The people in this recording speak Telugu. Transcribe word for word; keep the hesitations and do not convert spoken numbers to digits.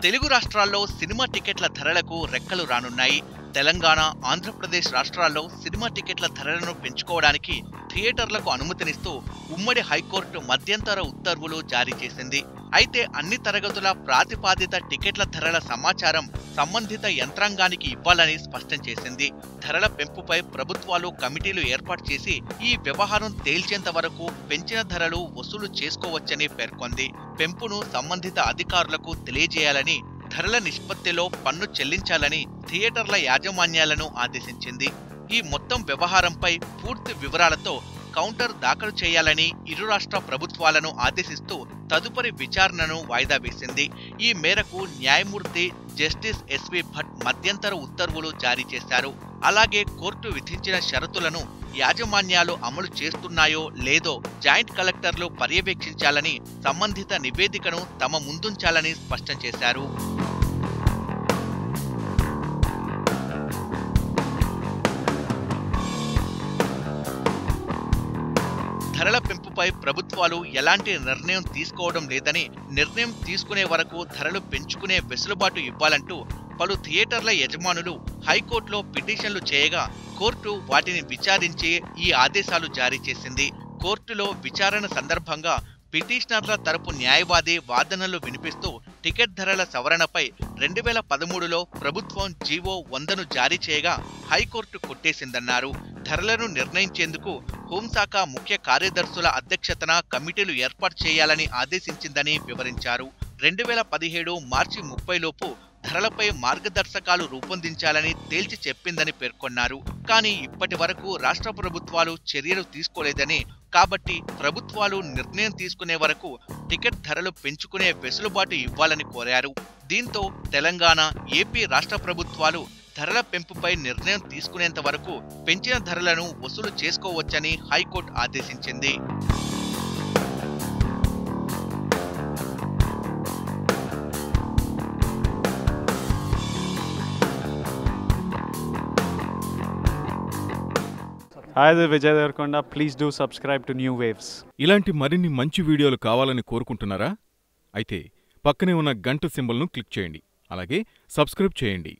తెలుగు రాష్ట్రాల్లో సినిమా టికెట్ల ధరలకు రెక్కలు రానున్నాయి. తెలంగాణ, ఆంధ్రప్రదేశ్ రాష్ట్రాల్లో సినిమా టికెట్ల ధరలను పెంచుకోవడానికి థియేటర్లకు అనుమతినిస్తూ ఉమ్మడి హైకోర్టు మధ్యంతర ఉత్తర్వులు జారీ చేసింది. అయితే అన్ని తరగతుల ప్రాతిపాదిత టికెట్ల ధరల సమాచారం సంబంధిత యంత్రాంగానికి ఇవ్వాలని స్పష్టం చేసింది. ధరల పెంపుపై ప్రభుత్వాలు కమిటీలు ఏర్పాటు చేసి ఈ వ్యవహారం తేల్చేంత వరకు పెంచిన ధరలు వసూలు చేసుకోవచ్చని పేర్కొంది. పెంపును సంబంధిత అధికారులకు తెలియజేయాలని, ధరల నిష్పత్తిలో పన్ను చెల్లించాలని థియేటర్ల యాజమాన్యాలను ఆదేశించింది. ఈ మొత్తం వ్యవహారంపై పూర్తి వివరాలతో కౌంటర్ దాఖలు చేయాలని ఇరు రాష్ట్ర ప్రభుత్వాలను ఆదేశిస్తూ తదుపరి విచారణను వాయిదా వేసింది. ఈ మేరకు న్యాయమూర్తి జస్టిస్ ఎస్వి భట్ మధ్యంతర ఉత్తర్వులు జారీ చేశారు. అలాగే కోర్టు విధించిన షరతులను యాజమాన్యాలు అమలు చేస్తున్నాయో లేదో జాయింట్ కలెక్టర్లు పర్యవేక్షించాలని, సంబంధిత నివేదికను తమ ముందుంచాలని స్పష్టం చేశారు. ధరల పెంపుపై ప్రభుత్వాలు ఎలాంటి నిర్ణయం తీసుకోవడం లేదని, నిర్ణయం తీసుకునే వరకు ధరలు పెంచుకునే వెసులుబాటు ఇవ్వాలంటూ పలు థియేటర్ల యజమానులు హైకోర్టులో పిటిషన్లు చేయగా కోర్టు వాటిని విచారించి ఈ ఆదేశాలు జారీ చేసింది. కోర్టులో విచారణ సందర్భంగా పిటిషనర్ల తరపు న్యాయవాది వాదనలు వినిపిస్తూ టికెట్ ధరల సవరణపై రెండు వేల పదమూడులో ప్రభుత్వం జీవో వందను జారీ చేయగా హైకోర్టు కొట్టేసిందన్నారు. ధరలను నిర్ణయించేందుకు హోంశాఖ ముఖ్య కార్యదర్శుల అధ్యక్షతన కమిటీలు ఏర్పాటు చేయాలని ఆదేశించిందని వివరించారు. రెండు వేల పదిహేడు మార్చి ముప్పై లోపు ధరలపై మార్గదర్శకాలు రూపొందించాలని తేల్చి చెప్పిందని పేర్కొన్నారు. కానీ ఇప్పటి వరకు రాష్ట్ర ప్రభుత్వాలు చర్యలు తీసుకోలేదని, కాబట్టి ప్రభుత్వాలు నిర్ణయం తీసుకునే వరకు టికెట్ ధరలు పెంచుకునే వెసులుబాటు ఇవ్వాలని కోరారు. దీంతో తెలంగాణ, ఏపీ రాష్ట్ర ప్రభుత్వాలు ధరల పెంపుపై నిర్ణయం తీసుకునేంత వరకు పెంచిన ధరలను వసూలు చేసుకోవచ్చని హైకోర్టు ఆదేశించింది. Hi, this is Vijay Devarkonda. Please do subscribe to New Waves. ఇలాంటి మరిన్ని మంచి వీడియోలు కావాలని కోరుకుంటున్నారా? అయితే పక్కనే ఉన్న గంట సింబల్ను క్లిక్ చేయండి. అలాగే సబ్స్క్రైబ్ చేయండి.